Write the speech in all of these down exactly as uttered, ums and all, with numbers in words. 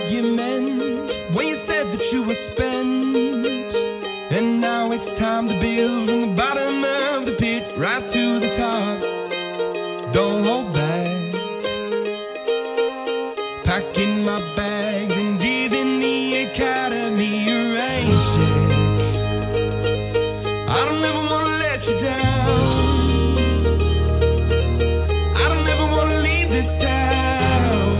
argument when you said that you were spent. And now it's time to build from the bottom of the pit right to the top. Don't hold back. Packing my bags and giving the academy a rain check. I don't ever want to let you down. I don't ever want to leave this town.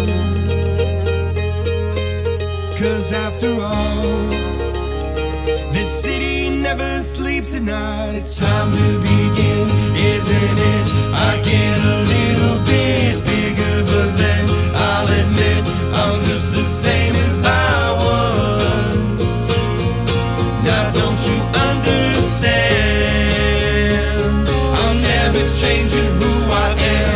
'Cause after all, this city never sleeps at night. It's time to begin, isn't it? I get a little bit bigger, but then I'll admit I'm just the same as I was. Now don't you understand? I'm never changing who I am.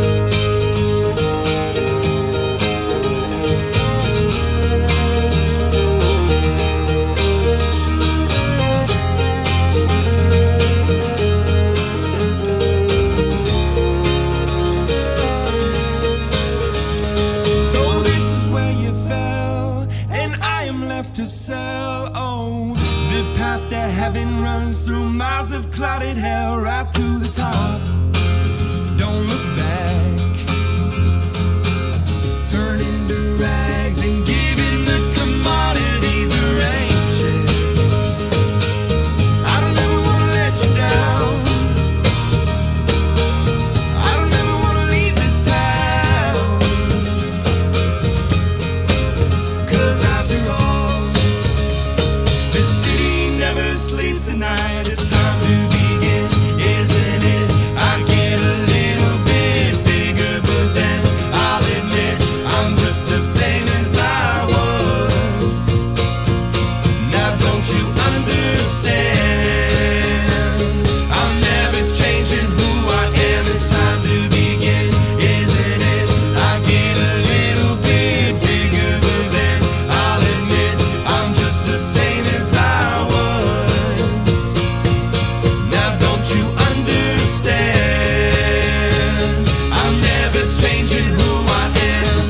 To sell, oh, the path to heaven runs through miles of clouded hell right to the top. Don't look back. Turning to rags and giving the commodities a rain check. I don't ever want to let you down. I don't ever want to leave this town. 'Cause after all, the city never sleeps at night. It's time to begin, isn't it? I get a little bit bigger, but then I'll admit I'm just the same as I was. Now don't you understand? I'm never changing who I am. It's time to begin, isn't it? I get a little bit bigger, but then I'll admit I'm just the same as I was. Now don't you understand? I'm never changing who I am.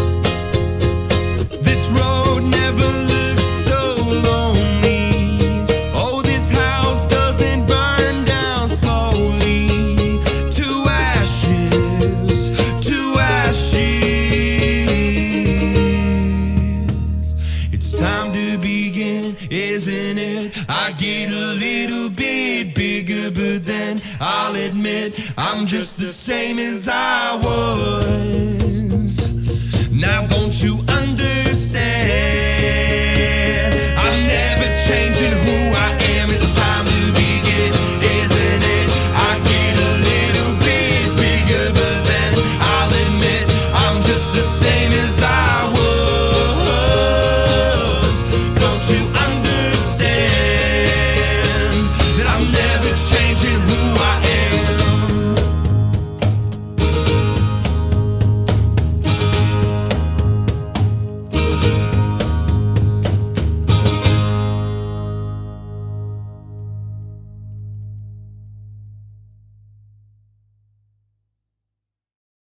This road never looked so lonely. Oh, this house doesn't burn down slowly. To ashes, to ashes. It's time to begin, isn't it? I get a little bit bigger, but then I'll admit I'm just the same as I was. Now don't you understand?